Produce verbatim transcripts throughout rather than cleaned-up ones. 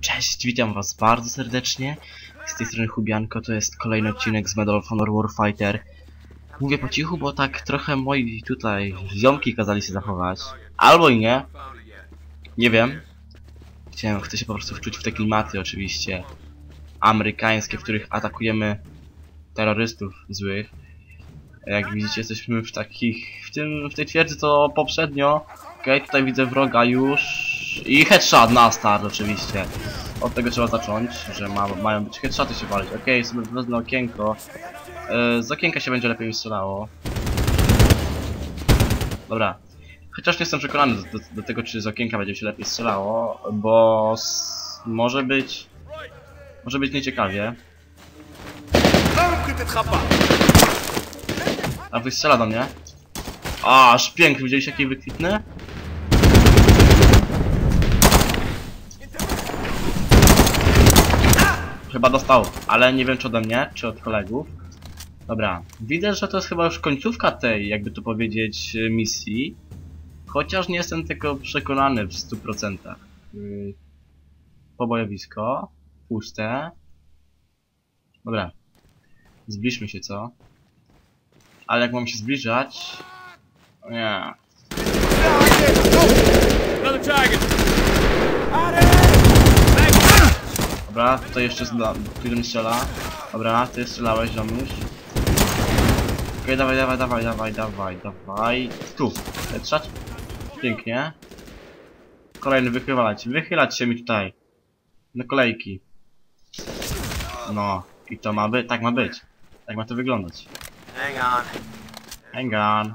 Cześć, witam was bardzo serdecznie. Z tej strony Hubianko, to jest kolejny odcinek z Medal of Honor Warfighter. Mówię po cichu, bo tak trochę moi tutaj ziomki kazali się zachować. Albo i nie. Nie wiem. Chciałem, chcę się po prostu wczuć w te klimaty oczywiście amerykańskie, w których atakujemy terrorystów złych. Jak widzicie, jesteśmy w takich, w tym, w tej twierdzy co poprzednio. Okej, okay, tutaj widzę wroga już. I headshot na start oczywiście. Od tego trzeba zacząć, że ma, mają być headshoty się walić. Okej, okay, sobie wezmę okienko. Yy, z okienka się będzie lepiej strzelało. Dobra. Chociaż nie jestem przekonany do, do, do tego, czy z okienka będzie się lepiej strzelało, bo s, może być... Może być nieciekawie. A wystrzela do mnie. A, aż piękny, widzieliście jaki wykwitny? Chyba dostał, ale nie wiem czy ode mnie, czy od kolegów. Dobra, widzę, że to jest chyba już końcówka tej, jakby to powiedzieć, misji. Chociaż nie jestem tego przekonany w stu procentach. Yy, pobojowisko, puste. Dobra, zbliżmy się, co? Ale jak mam się zbliżać... Nie. Dobra, tutaj jeszcze który mi strzela. Dobra, ty strzelałeś, ziomuś. Okej, okay, dawaj, dawaj, dawaj, dawaj, dawaj, dawaj. Tu, headshot. Pięknie. Kolejny wychylać, wychylać się mi tutaj. Na kolejki. No, i to ma być, tak ma być. Tak ma to wyglądać. Hang on. Hang on.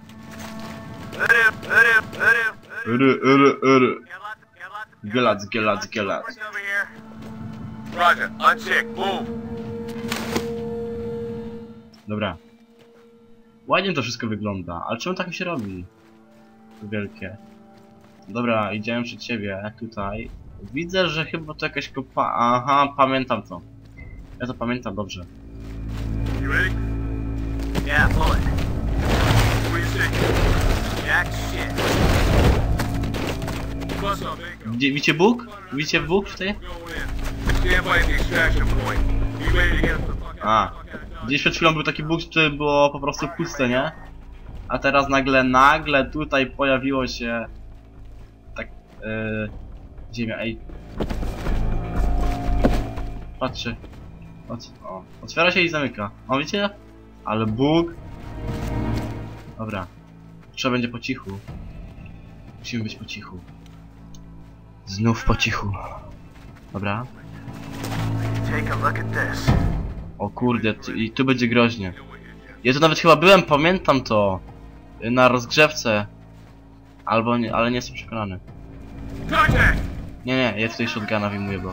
Uru, uru, uru. Uru, uru, uru. Gelac, gelac, gelac. Roger, uncheck, move. Dobra. Ładnie to wszystko wygląda, ale czemu tak mi się robi? Wielkie. Dobra, idziemy przed ciebie, tutaj. Widzę, że chyba to jakaś kopa... Aha, pamiętam to. Ja to pamiętam dobrze. You ready? Yeah, pull it. What do you think? Jack shit. Bust up, Nico. Gdzie, widzicie Bóg? Widzicie Bóg tutaj? Go in. Stand by at the extraction point. You ready to get us the fuck out? A. Gdzieś przed chwilą był taki Bóg, który było po prostu puste, nie? A teraz nagle, nagle tutaj pojawiło się... Tak... Yy, ziemia, ej. Patrzcie. O, otwiera się i zamyka. O, widzicie? Ale Bóg. Dobra. Trzeba będzie po cichu. Musimy być po cichu. Znów po cichu. Dobra. Take a look at this. O kurde, i tu będzie groźnie. Ja tu nawet chyba byłem, pamiętam to. Na rozgrzewce. Albo nie, ale nie jestem przekonany. Nie, nie, ja tutaj shotguna wyjmuję, bo...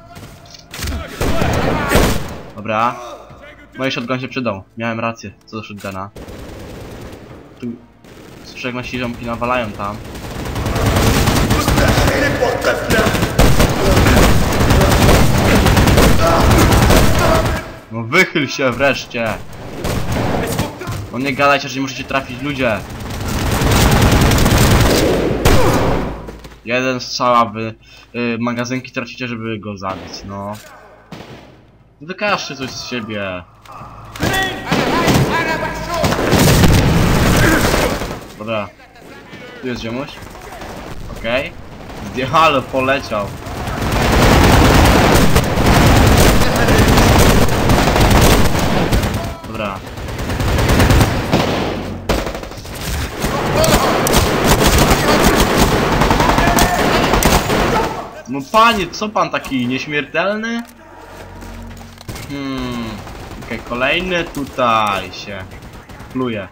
Dobra. Moje shotgun się przydał. Miałem rację, co do shotguna. Tu... Słyszę jak nasi ziomki nawalają tam. No wychyl się wreszcie! No nie gadajcie, że nie możecie trafić ludzie! Jeden strzała w y, magazynki tracicie, żeby go zabić, no. Wykażcie coś z siebie. Dobra. Tu jest ziomuś. Okej. Okay. Ale poleciał. Dobra. No panie, co pan taki nieśmiertelny? Hmm. Okej, okay, kolejny tutaj się pluje.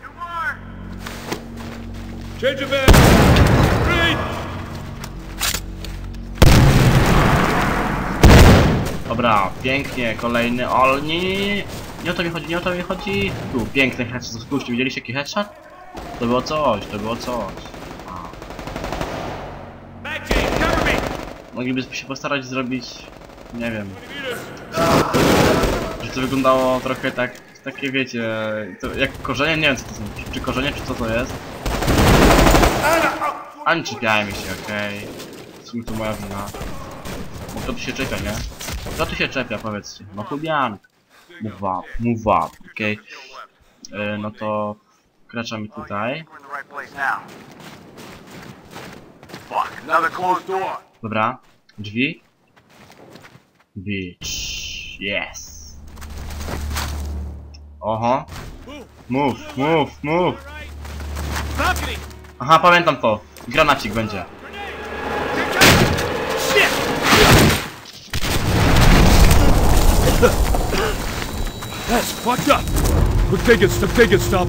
Dobra, pięknie, kolejny, ale nie, nie, nie, nie o to mi chodzi, nie o to mi chodzi. Tu, piękny headshot, spójrzcie, widzieliście jaki headshot? To było coś, to było coś. A. Moglibyśmy się postarać zrobić, nie wiem, że to wyglądało trochę tak, takie wiecie, to jak korzenie, nie wiem co to są, czy korzenie, czy co to jest. A nie czepiajmy się, okej. Okay. W sumie to moja wina. Kto tu się czepia, nie? Kto tu się czepia, powiedzcie? No chubiank. Move up, move up, okej. Okay. Yy, no to... Wkraczamy tutaj. We're in the right place now. Fuck, another closed door. Dobra. Drzwi. Bitch. Yes. Oho. Move, move, move. Aha, pamiętam to. Granacik będzie. That's fucked up. Quick, take it, stop, take it, stop.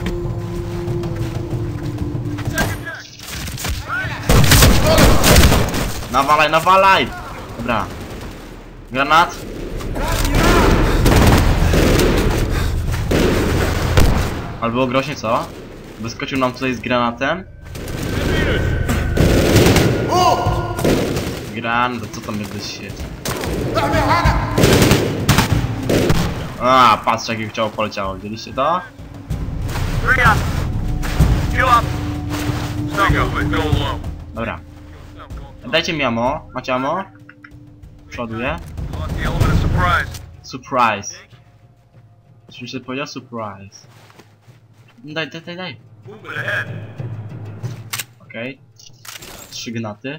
Nawalaj, nawalaj! Dobra. Granat. Ale było groźnie, co? Wyskoczył nam tutaj z granatem. Granat, co tam jakbyś się... A, patrz jakie chciało poleciało, widzieliście to? Bring up. Kill up. Stop. Go low. Dobra. Dajcie mi ammo. Macie ammo? Przoduję. Lost the element of surprise. Surprise. Czy mi się powiedział? Surprise. Daj, daj, daj, daj. Movement ahead. Okej. Okay. Trzy granaty.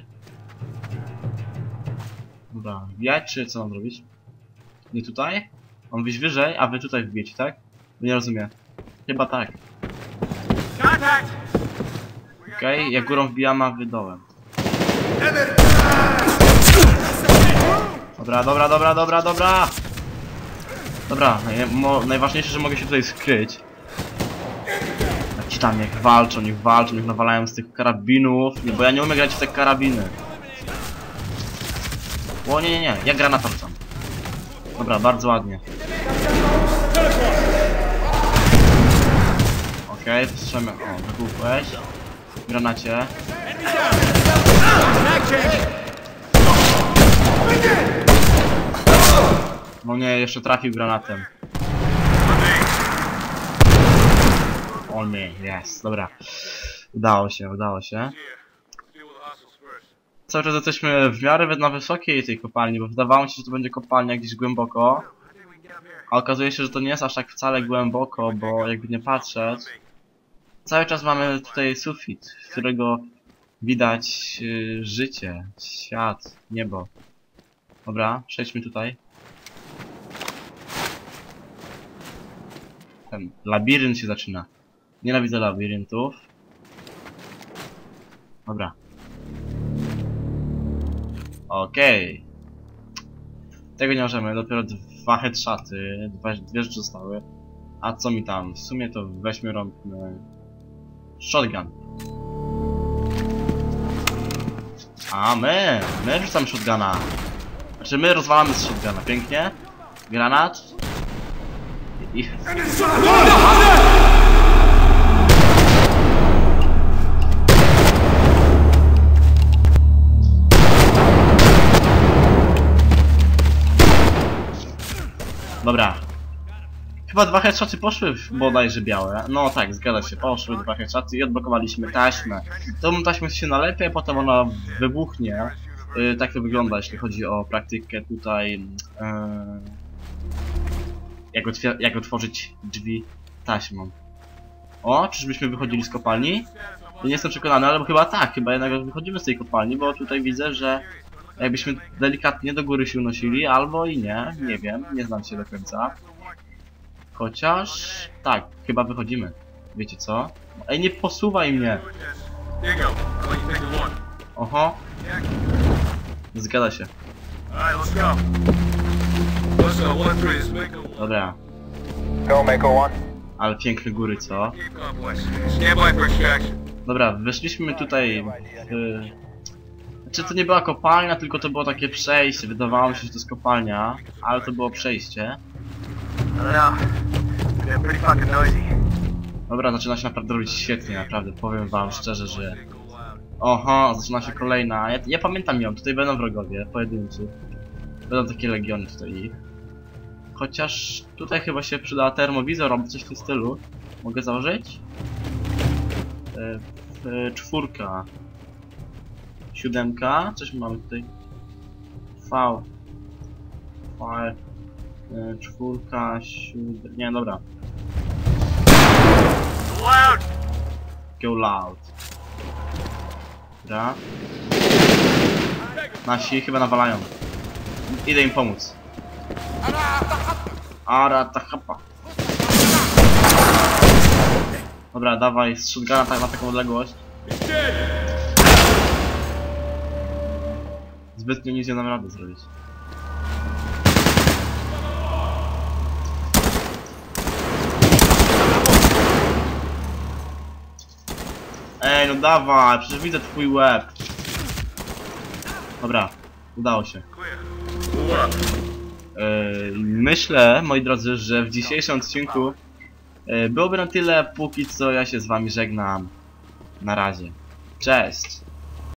Dobra, wbijać czy co mam zrobić? Nie tutaj? On wyjść wyżej, a wy tutaj wbijecie, tak? Nie rozumiem. Chyba tak. Contact. Okej, okay. Ja górą wbijam, a wy dołem. Dobra, dobra, dobra, dobra, dobra! Dobra, naj mo najważniejsze, że mogę się tutaj skryć. Jak ci tam, niech walczą, niech walczą, niech nawalają z tych karabinów. Nie, bo ja nie umiem grać w te karabiny. O nie, nie, nie, ja granata rzucam. Dobra, bardzo ładnie. Okej, okay, strzelmy. O, wybuchłeś. Granacie. No nie, jeszcze trafił granatem. On me, yes, dobra. Udało się, udało się. Cały czas jesteśmy w miarę na wysokiej tej kopalni, bo wydawało mi się, że to będzie kopalnia gdzieś głęboko. A okazuje się, że to nie jest aż tak wcale głęboko, bo jakby nie patrzeć, cały czas mamy tutaj sufit, z którego widać yy, życie, świat, niebo. Dobra, przejdźmy tutaj. Ten labirynt się zaczyna. Nienawidzę labiryntów. Dobra. Okej. Okay. Tego nie możemy, dopiero dwa headshoty, dwa, dwie rzeczy zostały. A co mi tam? W sumie to weźmy rąbmy shotgun. A my, my rzucamy shotguna. Znaczy my rozwalamy z shotguna, pięknie. Granat. I... Dobra. Chyba dwa headshoty poszły bodajże białe. No tak, zgadza się, poszły dwa headshoty i odblokowaliśmy taśmę. Tą taśmę się nalepia, potem ona wybuchnie. Yy, tak to wygląda, jeśli chodzi o praktykę tutaj. Yy, jak, jak otworzyć drzwi taśmą. O, czyżbyśmy wychodzili z kopalni? Nie jestem przekonany, ale chyba tak, chyba jednak wychodzimy z tej kopalni, bo tutaj widzę, że jakbyśmy delikatnie do góry się unosili, albo i nie, nie wiem, nie znam się do końca. Chociaż... tak, chyba wychodzimy. Wiecie co? Ej, nie posuwaj mnie! Oho. Zgadza się. Dobra. Ale piękne góry, co? Dobra, weszliśmy tutaj w... Znaczy to nie była kopalnia, tylko to było takie przejście. Wydawało mi się, że to jest kopalnia, ale to było przejście. Dobra, zaczyna się naprawdę robić świetnie, naprawdę. Powiem wam szczerze, że... Oho, zaczyna się kolejna. Ja, ja pamiętam ją, tutaj będą wrogowie, pojedynczy. Będą takie legiony tutaj ich. Chociaż tutaj chyba się przyda termowizor albo coś w tym stylu. Mogę założyć? E, e, czwórka. Siódemka. Coś mamy tutaj. V. fire. E, czwórka, siódma... Nie, dobra. Loud! Go loud. Dobra. Nasi chyba nawalają. Idę im pomóc. Ara tahapa. Dobra, dawaj, z shotguna tak na taką odległość. Zbytnio nic nie dam rady zrobić. Ej, no dawaj, przecież widzę twój łeb. Dobra, udało się. Yy, myślę, moi drodzy, że w dzisiejszym odcinku yy, byłoby na tyle, póki co ja się z wami żegnam. Na razie. Cześć!